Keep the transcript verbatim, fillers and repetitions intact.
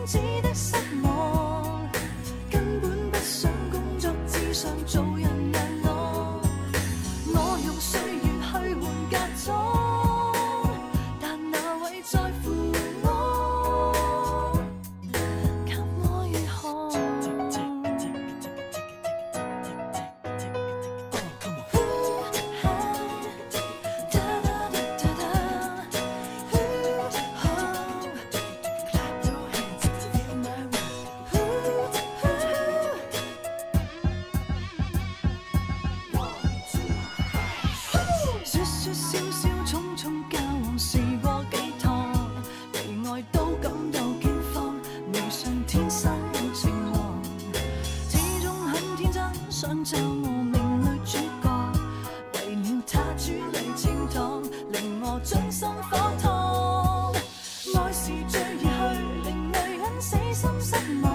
止的失望，根本不想工作之上做人让我，我用歲月去換嫁妝，但哪位在乎我？給我如何？說說笑笑，匆匆交往試過幾趟，離愛都感到驚慌，未信天生有情郎，始終很天真，想找我命裏主角，為了他主理清湯，令我將心火燙。愛是最易去，令淚很死心失望。